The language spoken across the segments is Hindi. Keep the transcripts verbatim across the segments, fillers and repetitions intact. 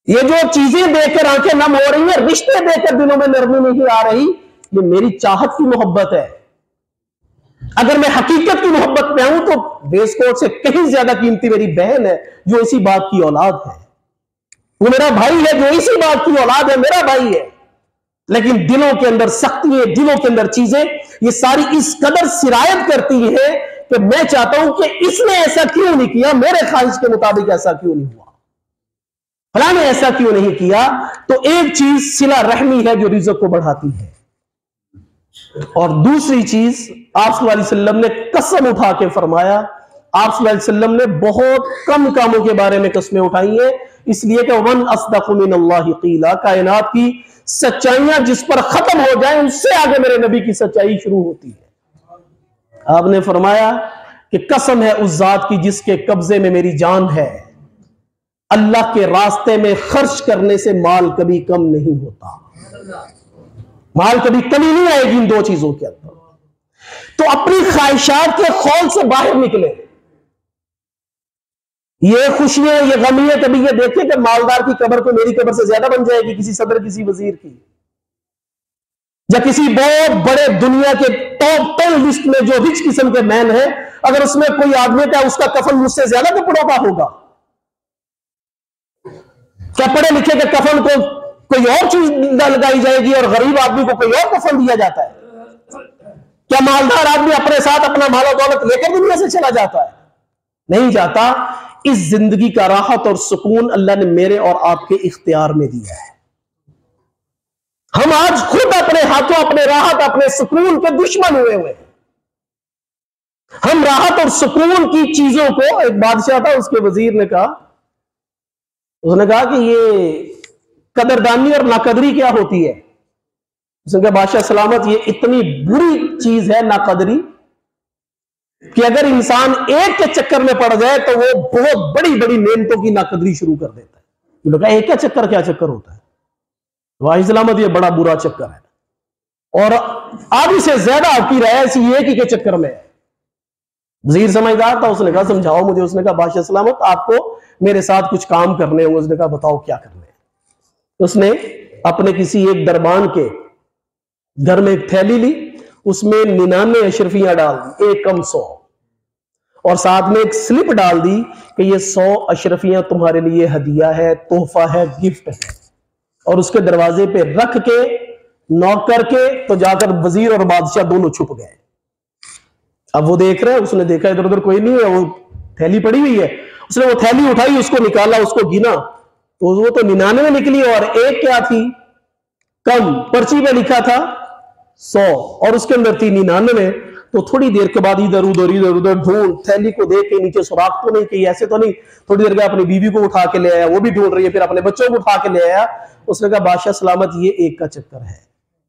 ये जो चीजें देखकर आंखें नम हो रही है, रिश्ते देखकर दिलों में नरमी नहीं आ रही, ये मेरी चाहत की मोहब्बत है। अगर मैं हकीकत की मोहब्बत में आऊं तो वेस्टकोट से कहीं ज्यादा कीमती मेरी बहन है जो इसी बात की औलाद है, वो मेरा भाई है जो इसी बात की औलाद है, मेरा भाई है। लेकिन दिलों के अंदर सख्तियां, दिलों के अंदर चीजें, ये सारी इस कदर सिरायत करती है कि मैं चाहता हूं कि इसने ऐसा क्यों नहीं किया, मेरे ख्वाहिश के मुताबिक ऐसा क्यों नहीं हुआ, फलां ने ऐसा क्यों नहीं किया। तो एक चीज सिला रहमी है जो रिज़्क़ को बढ़ाती है, और दूसरी चीज आप सल्लल्लाहु अलैहि वसल्लम ने कसम उठा के फरमाया। आप सल्लल्लाहु अलैहि वसल्लम ने बहुत कम कामों के बारे में कसमें उठाई हैं, इसलिए कि वन अस्दक़ु मिनल्लाहि क़ीला, कायनात की सच्चाइयां जिस पर खत्म हो जाए उससे आगे मेरे नबी की सच्चाई शुरू होती है। आपने फरमाया कि कसम है उस जात की जिसके कब्जे में मेरी जान है, अल्लाह के रास्ते में खर्च करने से माल कभी कम नहीं होता, माल कभी कमी नहीं आएगी इन दो चीजों के अंदर। तो अपनी ख्वाहिशात के खौल से बाहर निकले। ये खुशियां, ये गमियां कभी ये देखें कि मालदार की कब्र को मेरी कब्र से ज्यादा बन जाएगी, किसी सदर, किसी वजीर की, या किसी बहुत बड़े दुनिया के टॉप टेन लिस्ट में जो रिच किस्म के मैन है, अगर उसमें कोई आदमी का उसका कफन मुझसे ज्यादा कपड़ों का होगा। क्या पढ़े लिखे के कफन को कोई और चीज लगाई जाएगी और गरीब आदमी को कोई और कफन दिया जाता है? क्या मालदार आदमी अपने साथ अपना माल दौलत लेकर दुनिया से चला जाता है? नहीं जाता। इस जिंदगी का राहत और सुकून अल्लाह ने मेरे और आपके इख्तियार में दिया है। हम आज खुद अपने हाथों अपने राहत अपने सुकून के दुश्मन हुए हुए हैं। हम राहत और सुकून की चीजों को, एक बादशाह था, उसके वजीर ने कहा, उसने कहा कि ये कदरदानी और नाकदरी क्या होती है? उसने कहा बादशाह सलामत, ये इतनी बुरी चीज है नाकदरी कि अगर इंसान एक के चक्कर में पड़ जाए तो वो बहुत बड़ी बड़ी नेमतों की नाकदरी शुरू कर देता है। तो एक का चक्कर क्या चक्कर होता है? वाही सलामत, ये बड़ा बुरा चक्कर है और आधी से ज्यादा आपकी राय ऐसी एक ही के चक्कर में है। वजीर समझदार था, उसने कहा समझाओ मुझे। उसने कहा बादशाह सलामत, आपको मेरे साथ कुछ काम करने होंगे। उसने कहा बताओ क्या करने हैं। उसने अपने किसी एक दरबान के घर में एक थैली ली, उसमें निन्यानवे अशरफियां डाल दी, एक कम सौ, और साथ में एक स्लिप डाल दी कि ये सौ अशरफियां तुम्हारे लिए हदिया है, तोहफा है, गिफ्ट है। और उसके दरवाजे पे रख के नॉक करके तो जाकर वजीर और बादशाह दोनों छुप गए। अब वो देख रहे हैं, उसने देखा इधर उधर कोई नहीं है, वो थैली पड़ी हुई है। उसने वो थैली उठाई, उसको निकाला, उसको गिना तो वो तो निन्यानवे निकली और एक क्या थी कम, पर्ची पे लिखा था सौ और उसके अंदर थी निन्यानवे। तो थोड़ी देर के बाद इधर उधर इधर उधर ढूंढ, थैली को देख के नीचे सुराख तो नहीं, कहीं ऐसे तो नहीं। थोड़ी देर के अपनी बीवी को उठा के ले आया, वो भी ढूंढ रही है, फिर अपने बच्चों को उठा के ले आया। उसने कहा बादशाह सलामत, ये एक का चक्कर है,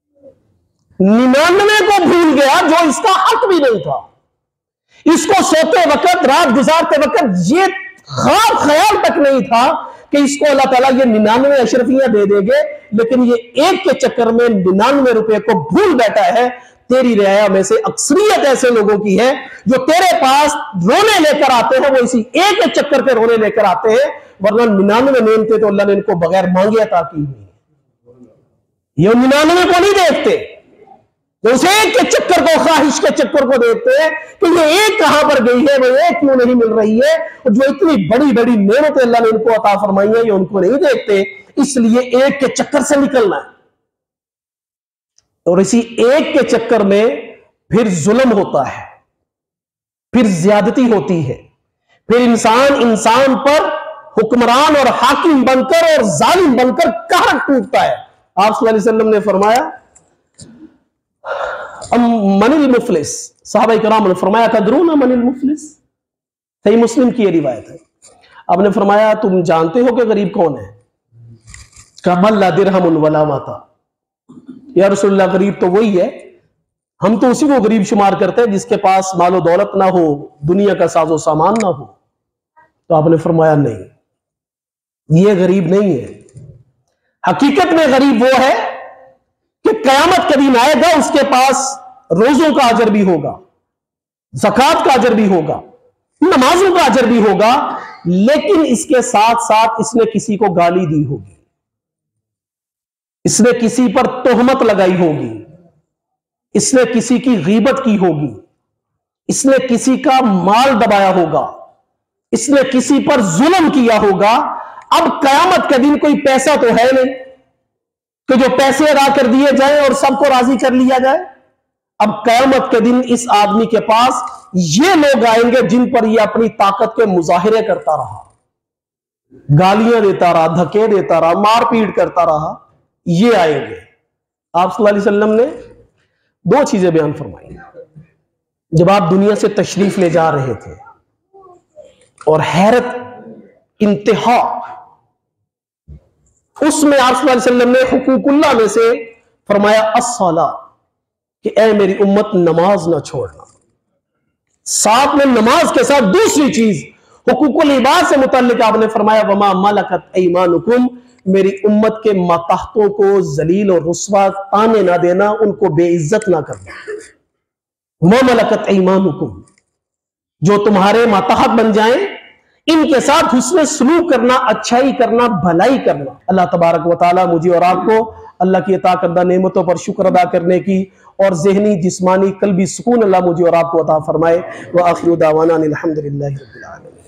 निन्यानवे को भूल गया जो इसका हक भी नहीं था। इसको सोते वक्त, रात गुजारते वक्त ये ख्वाब ख्याल तक नहीं था कि इसको अल्लाह ताला ये निन्यानवे अशरफियां दे देंगे, लेकिन ये एक के चक्कर में निन्यानवे रुपए को भूल बैठा है। तेरी रियाया में से अक्सरियत ऐसे लोगों की है जो तेरे पास रोने लेकर आते हैं, वो इसी एक के चक्कर के रोने लेकर आते हैं, वरना निन्यानवे नेमते तो अल्लाह ने इनको बगैर मांगे अता की हुई है। ये निन्यानवे को नहीं देखते, तो उस एक के चक्कर को, ख्वाहिश के चक्कर को देखते हैं कि ये एक कहां पर गई है, वो एक क्यों नहीं मिल रही है। और जो इतनी बड़ी बड़ी नेमतें अल्लाह ने इनको अता फरमाई है, ये उनको नहीं देखते। इसलिए एक के चक्कर से निकलना है, और इसी एक के चक्कर में फिर जुल्म होता है, फिर ज्यादती होती है, फिर इंसान इंसान पर हुक्मरान और हाकिम बनकर और जालिम बनकर कहर टूटता है। आप सल्लल्लाहु अलैहि वसल्लम ने फरमाया मनिल मुफलिस, साहबा इकराम ने फरमाया तदरूना मनिल मुफलिस, सही मुस्लिम की ये रिवायत है। आपने फरमाया तुम जानते हो कि गरीब कौन है? कमल ला दिरहमुन वला माता, या रसूलुल्लाह गरीब तो वही है, हम तो उसी को गरीब शुमार करते हैं जिसके पास मालो दौलत ना हो, दुनिया का साजो सामान ना हो। तो आपने फरमाया नहीं, ये गरीब नहीं है। हकीकत में गरीब वो है कि कयामत के दिन आएगा, उसके पास रोजों का अजर भी होगा, ज़कात का अजर भी होगा, नमाजों का अजर भी होगा, लेकिन इसके साथ साथ इसने किसी को गाली दी होगी, इसने किसी पर तोहमत लगाई होगी, इसने किसी की गीबत की होगी, इसने किसी का माल दबाया होगा, इसने किसी पर जुल्म किया होगा। अब कयामत के दिन कोई पैसा तो है नहीं कि जो पैसे अदा कर दिए जाए और सबको राजी कर लिया जाए। अब कयामत के दिन इस आदमी के पास ये लोग आएंगे जिन पर ये अपनी ताकत के मुजाहिरे करता रहा, गालियां देता रहा, धक्के देता रहा, मारपीट करता रहा, ये आएंगे। आप सल्लल्लाहु अलैहि वसल्लम ने दो चीजें बयान फरमाई जब आप दुनिया से तशरीफ ले जा रहे थे, और हैरत इंतहा, उसमें आप सल्लल्लाहु अलैहि वसल्लम ने हुकूकुल्लाह में से फरमाया अस्सला, कि ऐ मेरी उम्मत नमाज ना छोड़ना। साथ में नमाज के साथ दूसरी चीज हुकूकुल इबाद से मुतल्लिक आपने फरमाया वमा मलकत ऐमानुकुम, मेरी उम्मत के माताहतों को जलील और रुस्वा ताने ना देना, उनको बेइज्जत ना करना। वमा मलकत ऐमानुकुम, जो तुम्हारे माताहत बन जाएं, इनके साथ हुस्न सलूक करना, अच्छाई करना, भलाई करना। अल्लाह तबारक व तआला मुझे और आपको अल्लाह की अता करदा नेमतों पर शुक्र अदा करने की और ज़हनी जिस्मानी कल्बी सुकून अल्लाह मुझे और आपको अता फरमाए। व आखिरु दावाना अनिल हम्दुलिल्लाहि रब्बिल आलमीन।